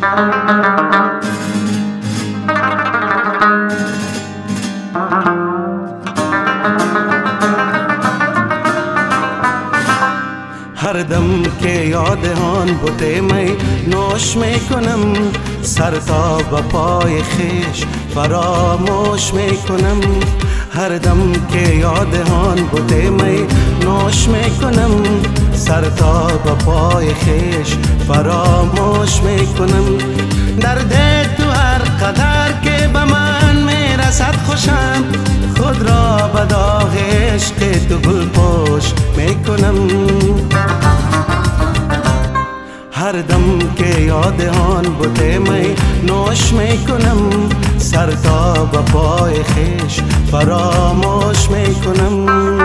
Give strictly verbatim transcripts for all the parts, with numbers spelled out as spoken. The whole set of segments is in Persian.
هر دم که یاد آن بوده می نوش میکنم، سر تا به پای خیش فراموش میکنم. هر دم که یاد آن بوده می نوش میکنم، سر تا به پای خیش فراموش میکنم. درد تو هر قدر که به من میرسد خوشم، خود را به داغ عشق تو گل پوش میکنم. هر دم که یاد آن بوده می نوش میکنم، سر تا به پای خیش فراموش میکنم.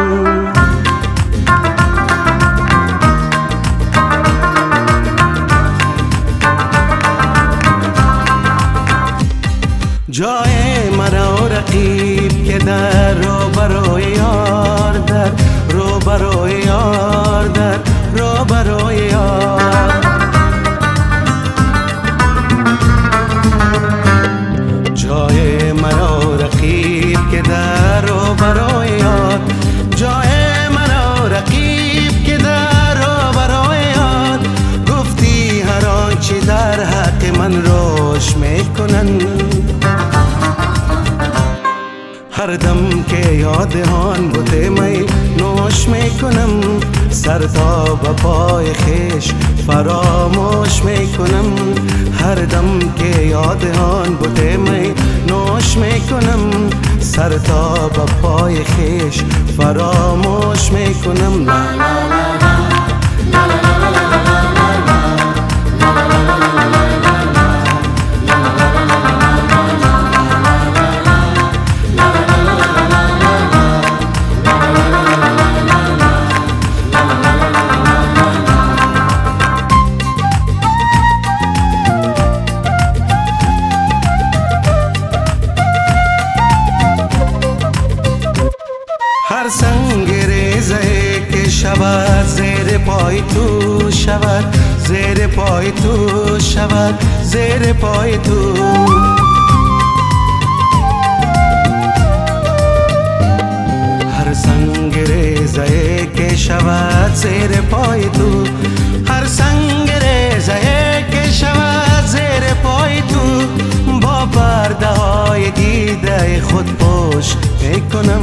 جای مرا رقیب که در رو بروی یار، در رو بروی یار، در رو بروی یار. جای مرا رقیب که در رو بروی یار، جای مرا رقیب که در رو بروی یار. گفتی هر آنچه در حق من روش میکنن. هر دم که یاد آن بوده می نوش میکنم، سر تا به پای خیش فراموش میکنم. هر دم که یاد آن بوده می نوش میکنم، سر تا به پای خیش فراموش میکنم. لا لا لا هر سنگ ریزه که شود زیر پای تو شود، زیر پای تو شود، زیر پای تو. هر سنگ ریزه که شود زیر پای تو، هر سنگ ریزه که شود زیر پای تو. با پرده های دیده خود پوش میکنم.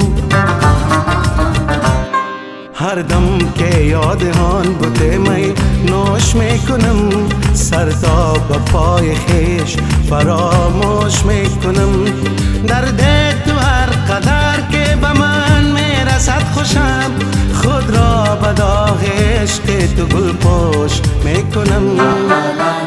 هر دم که یاد آن بوده می نوش میکنم، سر تا به پای خیش فراموش میکنم. درد تو هر قدر که به من میرسد خوشم، خود را به داغ عشق تو گل پوش میکنم.